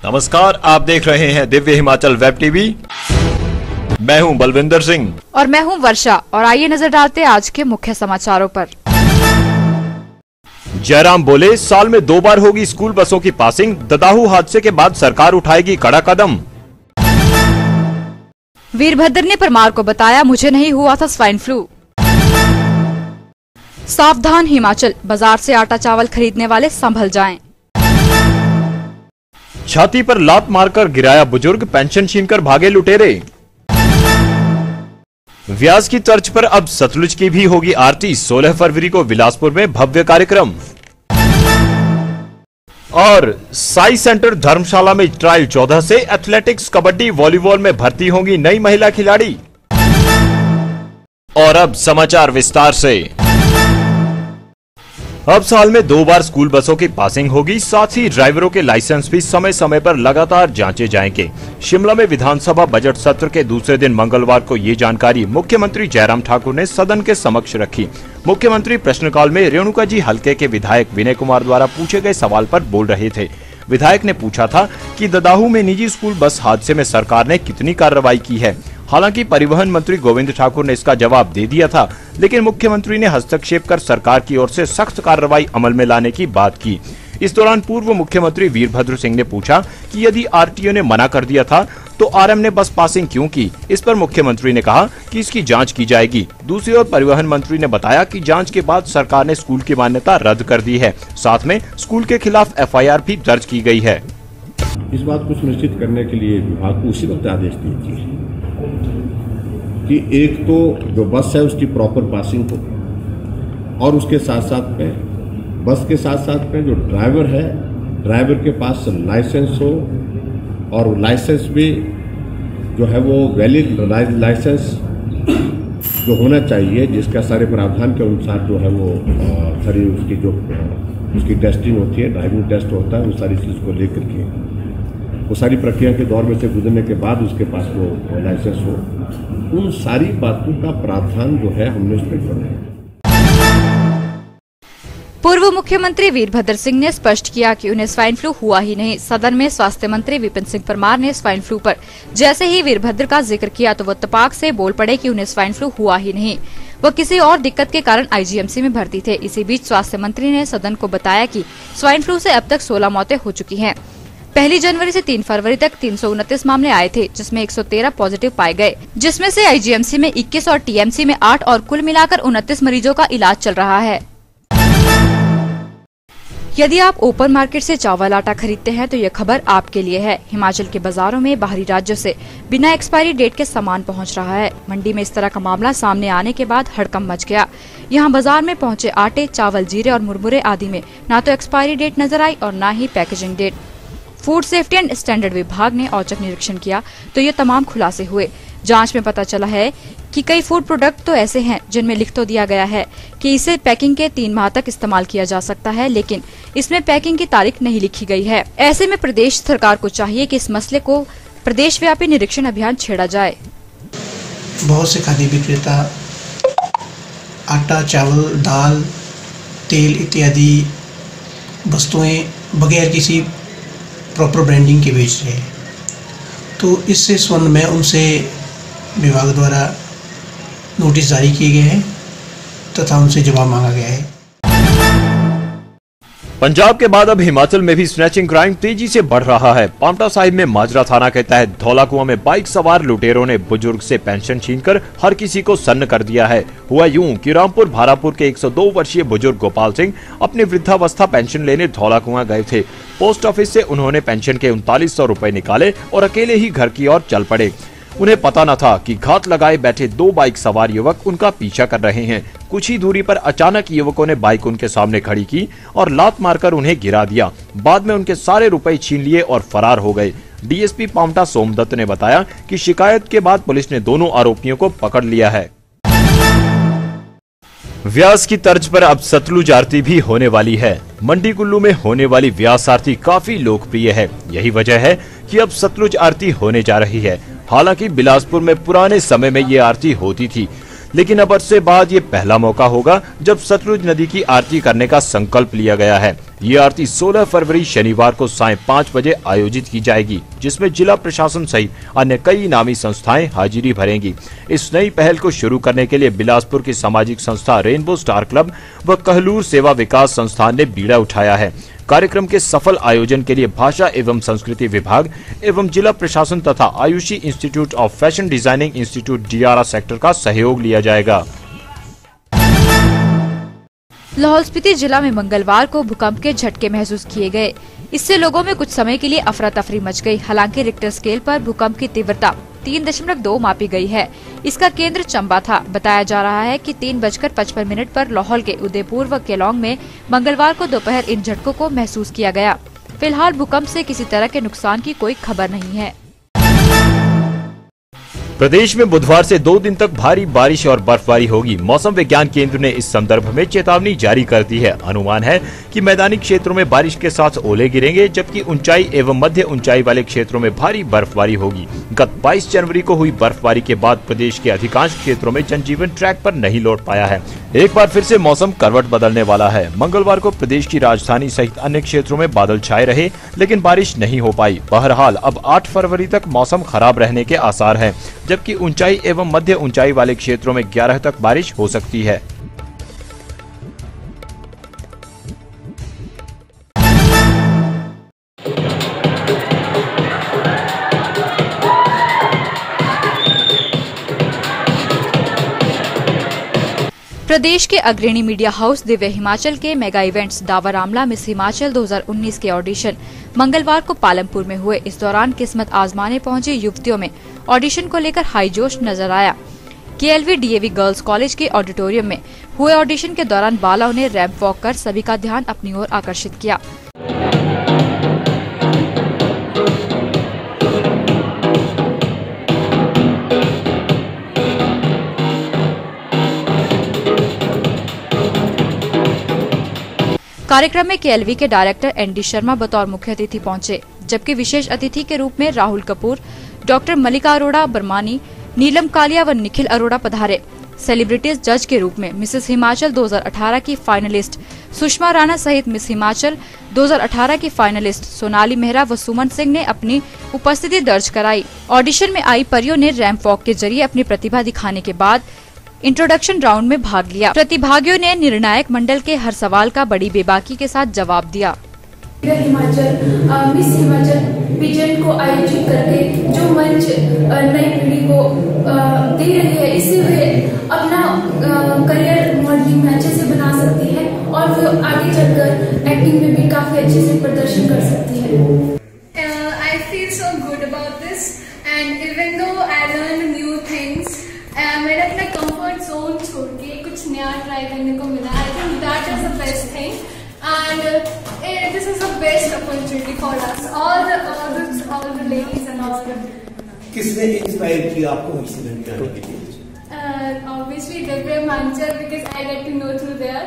नमस्कार, आप देख रहे हैं दिव्य हिमाचल वेब टीवी। मैं हूं बलविंदर सिंह और मैं हूं वर्षा। और आइए नजर डालते हैं आज के मुख्य समाचारों पर। जयराम बोले, साल में 2 बार होगी स्कूल बसों की पासिंग। ददाहू हादसे के बाद सरकार उठाएगी कड़ा कदम। वीरभद्र ने परमार को बताया, मुझे नहीं हुआ था स्वाइन फ्लू। सावधान हिमाचल, बाजार से आटा चावल खरीदने वाले संभल जाएं। छाती पर लात मारकर गिराया बुजुर्ग, पेंशन छीनकर भागे लुटेरे। व्यास की तर्ज पर अब सतलुज की भी होगी आरती। 16 फरवरी को बिलासपुर में भव्य कार्यक्रम। और साई सेंटर धर्मशाला में ट्रायल 14 से एथलेटिक्स, कबड्डी, वॉलीबॉल में भर्ती होंगी नई महिला खिलाड़ी। और अब समाचार विस्तार से। अब साल में 2 बार स्कूल बसों की पासिंग होगी, साथ ही ड्राइवरों के लाइसेंस भी समय समय पर लगातार जांचे जाएंगे। शिमला में विधानसभा बजट सत्र के दूसरे दिन मंगलवार को ये जानकारी मुख्यमंत्री जयराम ठाकुर ने सदन के समक्ष रखी। मुख्यमंत्री प्रश्नकाल में रेणुका जी हलके के विधायक विनय कुमार द्वारा पूछे गए सवाल पर बोल रहे थे। विधायक ने पूछा था कि ददाहू में निजी स्कूल बस हादसे में सरकार ने कितनी कार्रवाई की है। हालांकि परिवहन मंत्री गोविंद ठाकुर ने इसका जवाब दे दिया था, लेकिन मुख्यमंत्री ने हस्तक्षेप कर सरकार की ओर से सख्त कार्रवाई अमल में लाने की बात की। इस दौरान पूर्व मुख्यमंत्री वीरभद्र सिंह ने पूछा कि यदि आरटीओ ने मना कर दिया था तो आरएम ने बस पासिंग क्यों की। इस पर मुख्यमंत्री ने कहा कि इसकी जांच की जाएगी। दूसरी ओर परिवहन मंत्री ने बताया कि जांच के बाद सरकार ने स्कूल की मान्यता रद्द कर दी है। साथ में स्कूल के खिलाफ एफआईआर भी दर्ज की गई है। इस बात को सुनिश्चित करने के लिए विभाग को उसी वक्त आदेश दीजिए कि एक तो जो बस है उसकी प्रॉपर पासिंग हो, और उसके साथ साथ में बस के साथ साथ में जो ड्राइवर है, ड्राइवर के पास लाइसेंस हो, और लाइसेंस भी जो है वो वैलिड लाइसेंस जो होना चाहिए, जिसका सारे प्रावधान के अनुसार जो है वो सारी उसकी जो उसकी टेस्टिंग होती है, ड्राइविंग टेस्ट होता है, वो सारी चीज़ को लेकर के वो सारी प्रक्रिया के दौर में से गुजरने के बाद उसके पास वो लाइसेंस हो। उन सारी बातों का प्रावधान जो है हमने उसमें किया है। पूर्व मुख्यमंत्री वीरभद्र सिंह ने स्पष्ट किया कि उन्हें स्वाइन फ्लू हुआ ही नहीं। सदन में स्वास्थ्य मंत्री विपिन सिंह परमार ने स्वाइन फ्लू पर जैसे ही वीरभद्र का जिक्र किया तो वो तपाक से बोल पड़े कि उन्हें स्वाइन फ्लू हुआ ही नहीं, वो किसी और दिक्कत के कारण आईजीएमसी में भर्ती थे। इसी बीच स्वास्थ्य मंत्री ने सदन को बताया कि स्वाइन फ्लू से अब तक 16 मौतें हो चुकी हैं। 1 जनवरी से 3 फरवरी तक 329 मामले आए थे, जिसमें 113 पॉजिटिव पाए गए, जिसमें से आईजीएमसी में 21 और टीएमसी में 8 और कुल मिलाकर 29 मरीजों का इलाज चल रहा है। यदि आप ओपन मार्केट से चावल आटा खरीदते हैं तो ये खबर आपके लिए है। हिमाचल के बाजारों में बाहरी राज्यों से बिना एक्सपायरी डेट के सामान पहुंच रहा है। मंडी में इस तरह का मामला सामने आने के बाद हड़कंप मच गया। यहां बाजार में पहुंचे आटे, चावल, जीरे और मुरमुरे आदि में न तो एक्सपायरी डेट नजर आई और न ही packaging date. Food safety and standard विभाग ने औचक निरीक्षण किया तो ये तमाम खुलासे हुए। जांच में पता चला है कि कई फूड प्रोडक्ट तो ऐसे हैं जिनमें लिख तो दिया गया है कि इसे पैकिंग के 3 माह तक इस्तेमाल किया जा सकता है, लेकिन इसमें पैकिंग की तारीख नहीं लिखी गई है। ऐसे में प्रदेश सरकार को चाहिए कि इस मसले को प्रदेश व्यापी निरीक्षण अभियान छेड़ा जाए। बहुत से खाद्य विक्रेता आटा, चावल, दाल, तेल इत्यादि वस्तुएं बगैर किसी प्रॉपर ब्रांडिंग के बेच रहे हैं, तो इससे संबंध में उनसे विभाग द्वारा नोटिस जारी किए गए हैं तथा उनसे जवाब मांगा गया है। पंजाब के बाद अब हिमाचल में भी स्नैचिंग क्राइम तेजी से बढ़ रहा है। पांवटा साहिब में माजरा थाना के तहत धौलाकुआं में बाइक सवार लुटेरों ने बुजुर्ग से पेंशन छीनकर हर किसी को सन्न कर दिया है। हुआ यूं कि रामपुर भारापुर के 102 वर्षीय बुजुर्ग गोपाल सिंह अपनी वृद्धावस्था पेंशन लेने धौलाकुआं गए थे। पोस्ट ऑफिस से उन्होंने पेंशन के 3900 रुपए निकाले और अकेले ही घर की ओर चल पड़े। उन्हें पता न था कि घात लगाए बैठे 2 बाइक सवार युवक उनका पीछा कर रहे हैं। कुछ ही दूरी पर अचानक युवकों ने बाइक उनके सामने खड़ी की और लात मारकर उन्हें गिरा दिया। बाद में उनके सारे रुपए छीन लिए और फरार हो गए। डीएसपी पांवटा सोमदत्त ने बताया कि शिकायत के बाद पुलिस ने दोनों आरोपियों को पकड़ लिया है। व्यास की तर्ज पर अब सतलुज आरती भी होने वाली है। मंडी कुल्लू में होने वाली व्यास आरती काफी लोकप्रिय है। यही वजह है कि अब सतलुज आरती होने जा रही है। हालांकि बिलासपुर में पुराने समय में ये आरती होती थी, लेकिन अब अरसे बाद ये पहला मौका होगा जब सतलुज नदी की आरती करने का संकल्प लिया गया है। ये आरती 16 फरवरी शनिवार को सायं 5 बजे आयोजित की जाएगी, जिसमें जिला प्रशासन सहित अन्य कई नामी संस्थाएं हाजिरी भरेंगी। इस नई पहल को शुरू करने के लिए बिलासपुर की सामाजिक संस्था रेनबो स्टार क्लब व कहलूर सेवा विकास संस्थान ने बीड़ा उठाया है। कार्यक्रम के सफल आयोजन के लिए भाषा एवं संस्कृति विभाग एवं जिला प्रशासन तथा Ayushi institute of fashion designing institute DRA sector का सहयोग लिया जाएगा। लाहौल स्पीति जिला में मंगलवार को भूकंप के झटके महसूस किए गए। इससे लोगों में कुछ समय के लिए अफरा तफरी मच गई। हालांकि रिक्टर स्केल पर भूकंप की तीव्रता 3.2 मापी गई है। इसका केंद्र चंबा था। बताया जा रहा है कि 3:55 पर लाहौल के उदयपुर व केलोंग में मंगलवार को दोपहर इन झटकों को महसूस किया गया। फिलहाल भूकंप से किसी तरह के नुकसान की कोई खबर नहीं है। प्रदेश में बुधवार से 2 दिन तक भारी बारिश और बर्फबारी होगी। मौसम विज्ञान केंद्र ने इस संदर्भ में चेतावनी जारी कर दी है। अनुमान है कि मैदानी क्षेत्रों में बारिश के साथ ओले गिरेंगे, जबकि ऊंचाई एवं मध्य ऊंचाई वाले क्षेत्रों में भारी बर्फबारी होगी। गत 22 जनवरी को हुई बर्फबारी के बाद प्रदेश के अधिकांश क्षेत्रों में जनजीवन ट्रैक पर नहीं लौट पाया है। एक बार फिर से मौसम करवट बदलने वाला है। मंगलवार को प्रदेश की राजधानी सहित अन्य क्षेत्रों में बादल छाए रहे, लेकिन बारिश नहीं हो पाई। बहरहाल अब 8 फरवरी तक मौसम खराब रहने के आसार हैं, जबकि ऊंचाई एवं मध्य ऊंचाई वाले क्षेत्रों में 11 तक बारिश हो सकती है। प्रदेश के अग्रणी मीडिया हाउस दिव्य हिमाचल के mega events Dabur Amla miss Himachal 2019 के ऑडिशन मंगलवार को पालमपुर में हुए। इस दौरान किस्मत आजमाने पहुंची युवतियों में ऑडिशन को लेकर हाई जोश नजर आया। KLV DAV गर्ल्स कॉलेज के ऑडिटोरियम में हुए ऑडिशन के दौरान बालाओं ने रैंप वॉक कर सभी का ध्यान अपनी ओर आकर्षित किया। कार्यक्रम में KLV के डायरेक्टर ND शर्मा बतौर मुख्य अतिथि पहुंचे, जबकि विशेष अतिथि के रूप में राहुल कपूर, डॉक्टर मलिका अरोड़ा बर्मानी, नीलम कालिया व निखिल अरोड़ा पधारे। सेलिब्रिटीज जज के रूप में मिसेस हिमाचल 2018 की फाइनलिस्ट सुषमा राणा सहित मिस हिमाचल 2018 की फाइनलिस्ट सोनाली मेहरा व सुमन सिंह ने अपनी उपस्थिति दर्ज कराई। ऑडिशन में आई परियों ने रैंप वॉक के जरिए अपनी प्रतिभा दिखाने के बाद इंट्रोडक्शन राउंड में भाग लिया। प्रतिभागियों ने निर्णायक मंडल के हर सवाल का बड़ी बेबाकी के साथ जवाब दिया। हिमाचल मिस हिमाचल पेजेंट को आयोजित करके जो मंच नई पीढ़ी को दे रही है, इससे वे अपना करियर मॉडलिंग में अच्छे से बना सकती है और वो आगे चलकर एक्टिंग में भी काफी अच्छे से प्रदर्शन कर सकती है। I feel so good about this and even though I learned new things, मैंने अपना कंफर्ट जोन छोड़ के कुछ नया ट्राई करने को मिला। I think that is the best thing and this is the best opportunity for us all the ladies and all the. किसने इंस्पायर किया आपको इस इवेंट में आने के लिए? Obviously Divya Himachal, because I get to know through there.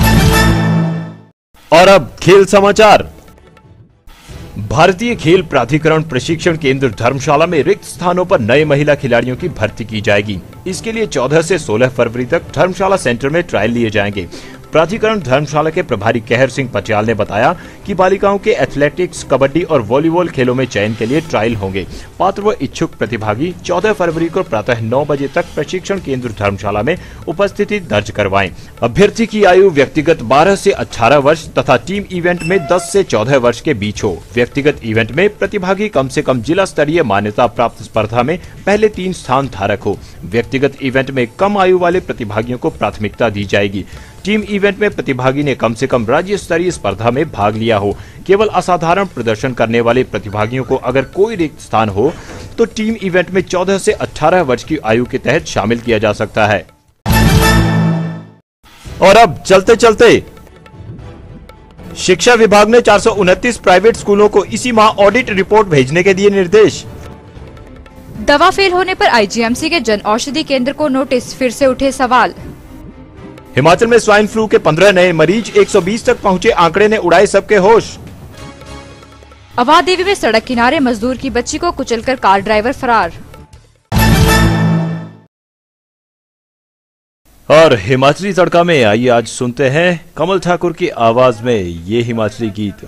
और अब खेल समाचार। भारतीय खेल प्राधिकरण प्रशिक्षण केंद्र धर्मशाला में रिक्त स्थानों पर नए महिला खिलाड़ियों की भर्ती की जाएगी। इसके लिए 14 से 16 फरवरी तक धर्मशाला सेंटर में ट्रायल लिए जाएंगे। प्राधिकरण धर्मशाला के प्रभारी कहर सिंह पटियाल ने बताया कि बालिकाओं के एथलेटिक्स, कबड्डी और वॉलीबॉल खेलों में चयन के लिए ट्रायल होंगे। पात्र व इच्छुक प्रतिभागी 14 फरवरी को प्रातः 9 बजे तक प्रशिक्षण केंद्र धर्मशाला में उपस्थिति दर्ज करवाएं। अभ्यर्थी की आयु व्यक्तिगत 12 से 18 वर्ष तथा टीम इवेंट में 10 से 14 वर्ष के बीच हो। व्यक्तिगत इवेंट में प्रतिभागी कम से कम जिला स्तरीय मान्यता प्राप्त स्पर्धा में पहले 3 स्थान धारक हो। व्यक्तिगत इवेंट में कम आयु वाले प्रतिभागियों को प्राथमिकता दी जाएगी। टीम इवेंट में प्रतिभागी ने कम से कम राज्य स्तरीय स्पर्धा में भाग लिया हो। केवल असाधारण प्रदर्शन करने वाले प्रतिभागियों को अगर कोई रिक्त स्थान हो तो टीम इवेंट में 14 से 18 वर्ष की आयु के तहत शामिल किया जा सकता है। और अब चलते चलते शिक्षा विभाग ने 429 प्राइवेट स्कूलों को इसी माह ऑडिट रिपोर्ट भेजने के दिए निर्देश। दवा फेल होने पर IGMC के जन औषधि केंद्र को नोटिस, फिर से उठे सवाल। हिमाचल में स्वाइन फ्लू के 15 नए मरीज, 120 तक पहुंचे आंकड़े ने उड़ाए सबके होश। अवाध देवी में सड़क किनारे मजदूर की बच्ची को कुचलकर कार ड्राइवर फरार। और हिमाचली तड़का में आइए आज सुनते हैं कमल ठाकुर की आवाज में ये हिमाचली गीत।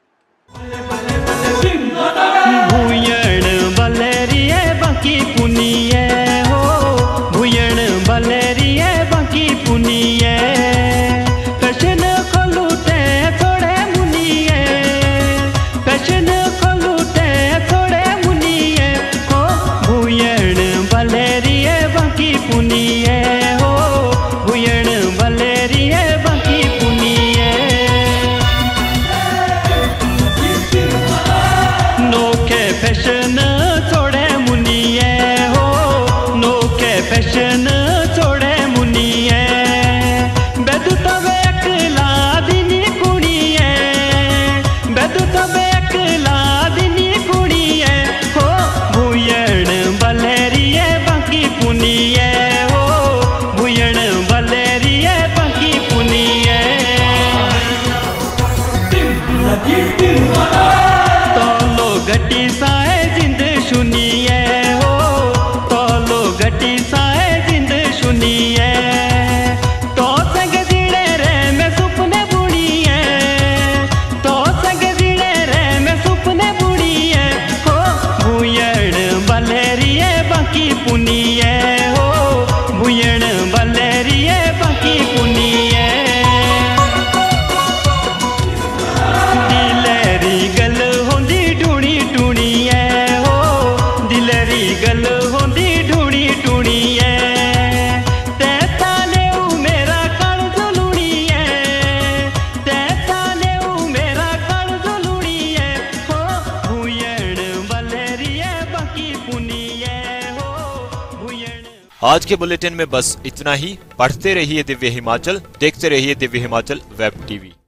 आज के बुलेटिन में बस इतना ही। पढ़ते रहिए दिव्य हिमाचल, देखते रहिए दिव्य हिमाचल वेब टीवी।